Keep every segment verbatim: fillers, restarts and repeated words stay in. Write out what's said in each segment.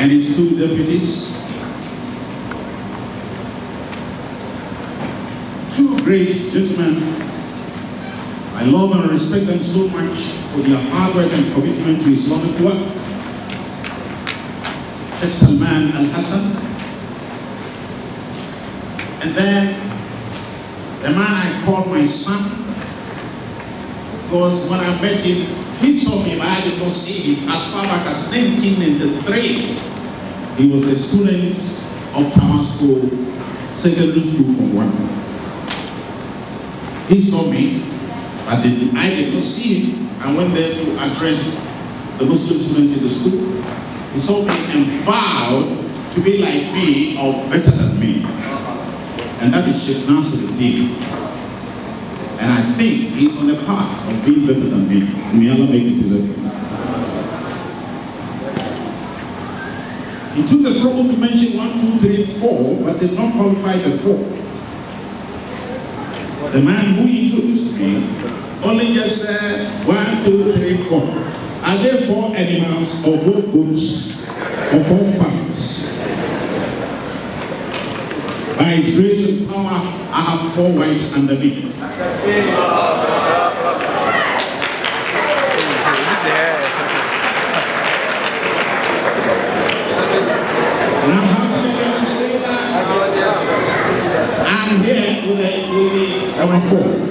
and his two deputies. Two great gentlemen. I love and respect them so much for their hard work and commitment to Islamic work. Sheikh Salman Al-Hassan. And then the man I called my son, because when I met him, he saw me, but I did not see him as far back as nineteen ninety-three. He was a student of Tamasco Secondary School from one. He saw me, but I did not see him. I went there to address the Muslim students in the school. He saw me and vowed to be like me or better than me. And that is Sheikh Nasruddin. And I think he's on the path of being better than me. May Allah make it deserve him. He took the trouble to mention one, two, three, four, but did not qualify the four. The man who introduced me only just said one, two, three, four. Are there four animals or four goats or four farms? By his grace and power, I have four wives under me. And I'm happy to say that I'm here with a, with a number four,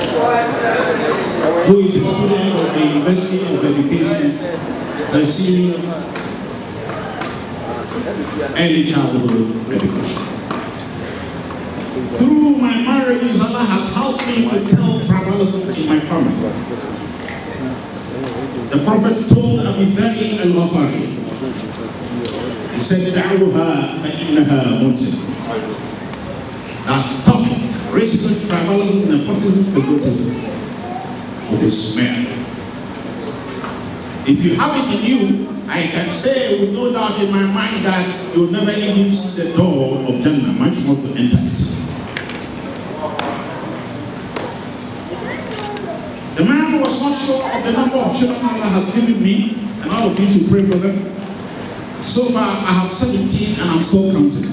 who is a student of the University of Education, the senior early childhood education. Through my marriages, Allah has helped me to kill tribalism in my family. The Prophet told Abu Dhari al-Ghafari, he said, "Da'uha fa'innaha muntin." Now stop it. Racism, tribalism, nepotism, favoritism with a smell. If you have it in you, I can say with no doubt in my mind that you'll never even see the door of Jannah, much more to enter it. The man was not sure of the number of children Allah has given me, and all of you should pray for them. So far, I have seventeen and I'm still counting.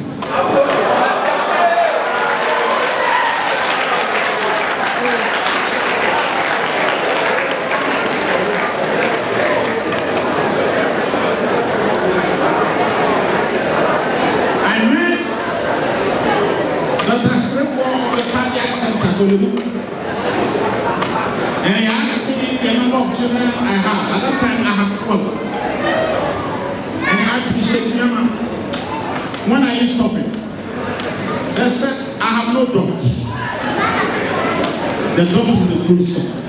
I met Doctor Srepo of the Cardiac Center, and he asked me the number of children I have. At that time, I had twelve. And he asked me, Sheikh Nuamah, when are you stopping? They said, I have no dogs. The dog is a full stop.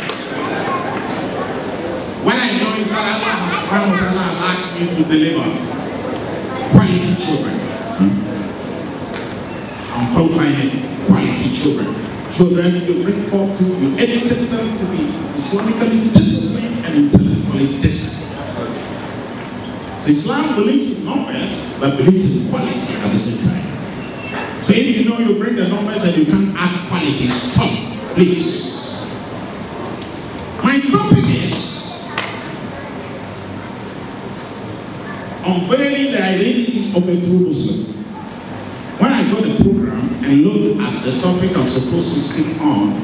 When I know is that Allah has asked me to deliver quality children. I'm qualifying quality children. Children, you bring forth to, you educate them to be Islamically disciplined and intellectually disciplined. So Islam believes in numbers, but believes in quality at the same time. So if you know you bring the numbers and you can't add quality, stop, please. My topic is unveiling the identity of a true Muslim. When I got the program and looked at the topic I'm supposed to speak on,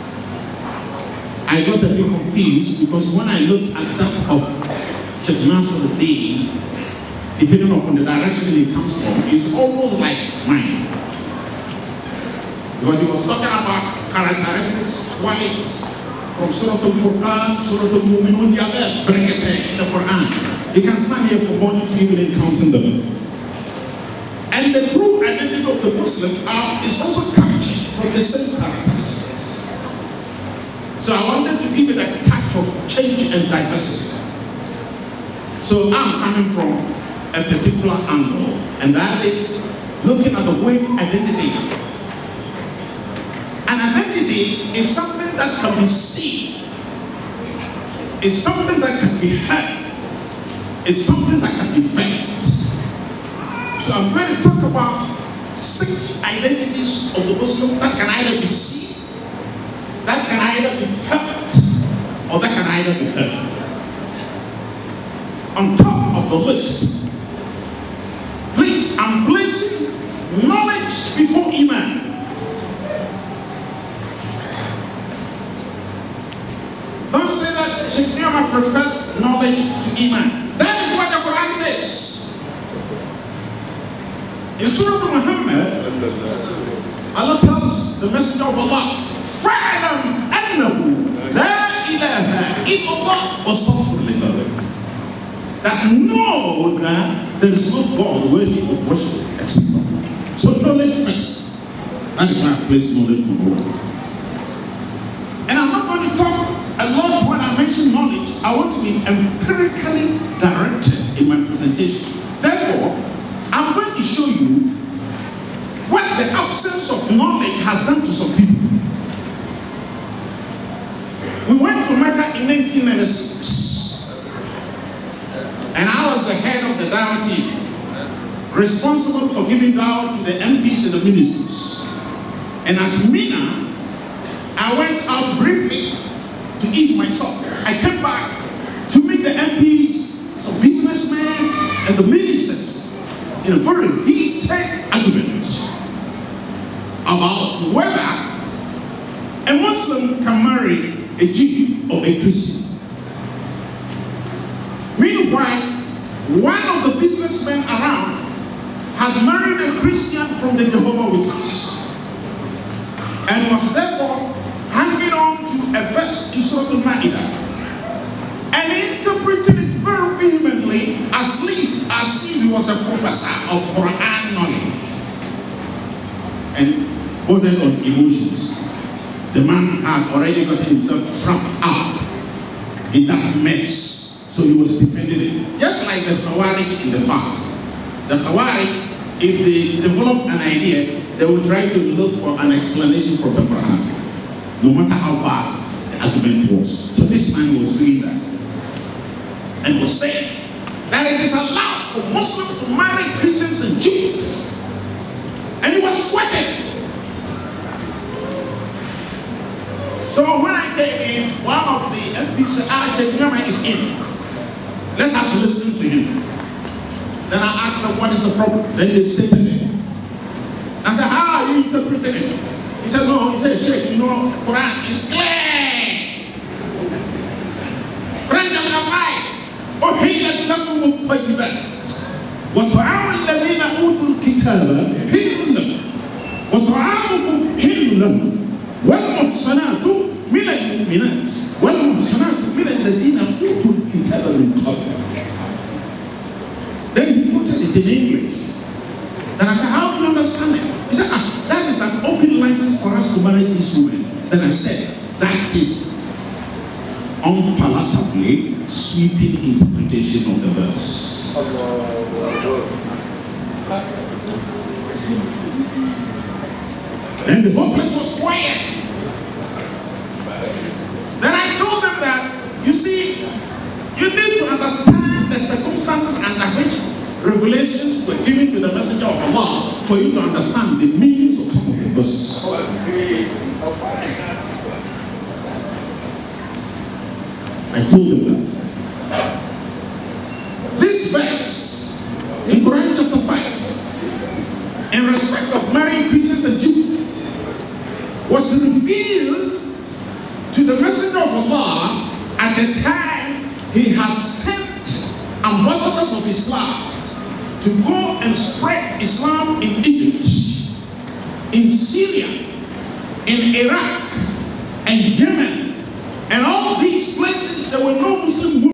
I got a bit confused because when I looked at that of Sheikh Nasruddin, depending on the direction it comes from, it's almost like mine. Because he was talking about characteristics, qualities, from Surah Al-Furqan, Surah Al-Mu'minun, the other bracket in the Quran. You can stand here for morning to evening counting them. And the true identity of the Muslim are, is also captured from the same characteristics. So I wanted to give it a touch of change and diversity. So I'm coming from a particular angle, and that is looking at the word identity. An identity is something that can be seen, it's something that can be heard, it's something that can be felt. So I'm going to talk about six identities of the Muslim that can either be seen, that can either be felt, or that can either be heard. On top of the list Please, I'm placing knowledge before Iman. Don't say that Sheikh Nuamah preferred knowledge to Iman. That is what the Quran says. In Surah Muhammad, Allah tells the Messenger of Allah, فَعْلَمْ أَنَّهُ لَا إِلَهَ إِلَّا اللَّهُ وَاسْتَغْفِرْ لِذَنبِكَ. That know that there is no God worthy of worship except Allah. So knowledge first. That is why I place knowledge number one. And I'm not going to talk a lot when I mention knowledge. I want to be empirically directed in my presentation. Therefore, I'm going to show you what the absence of knowledge has done to some people. We went to Mecca in nineteen ninety-six. And I was the head of the Dawah team, responsible for giving Dawah to the M Ps and the ministers. And at Mina, I went out briefly to ease myself. I came back to meet the M Ps, some businessmen, and the ministers in a very heated argument about whether a Muslim can marry a Jew or a Christian. Meanwhile, one of the businessmen around had married a Christian from the Jehovah's Witnesses and was therefore hanging on to a verse in Surah Al-Ma'idah and interpreted it very vehemently as if, as if he was a professor of Quran knowledge, and bordered on emotions. The man had already got himself trapped up in that mess. So he was defending it. Just like the Khawarij in the past. The Khawarij, if they develop an idea, they will try to look for an explanation from the Quran, no matter how bad the argument was. So this man was doing that. And was saying that it is allowed for Muslims to marry Christians and Jews. And he was sweating. So when I came in, one of the M Ps said, ah, Sheikh Nuamah is in. Let us listen to him. Then I asked them, what is the problem? Then they stated it. I said, how are you interpreting it? He said, no, he said, Sheikh, you know, Quran is clear. Quran chapter five. أُحِلَّتْ لَكُمُ الطَّيِّبَاتُ وَطَعَامُ الَّذِينَ أُوتُوا الْكِتَابَ حِلٌّ لَكُمْ وَطَعَامُكُمْ حِلٌّ لَهُمْ وَالْمُحْصَنَاتُ مِنَ الْمُؤْمِنَاتِ وَالْمُحْصَنَاتُ مِنَ الَّذِينَ أُوتُوا الْكِتَابَ مِنْ قَبْلِكُمْ. Then he put it in English. Then I said, how do you understand it? He said, ah, that is an open license for us to marry these women. Then I said, that is unpalatably sweeping interpretation of the verse. Then the whole place was quiet. Then I told them that, you see, you need to understand the circumstances under which revelations were given to the Messenger of Allah for you to understand the meanings of some of the verses. I told them that. This verse in Quran chapter five, in respect of marrying Christians and Jews, was revealed to the Messenger of Allah at a time he had sent ambassadors of Islam to go and spread Islam in Egypt, in Syria, in Iraq, and Yemen, and all these places there were no Muslim